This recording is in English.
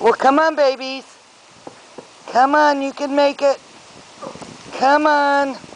Well, come on, babies. Come on, you can make it. Come on.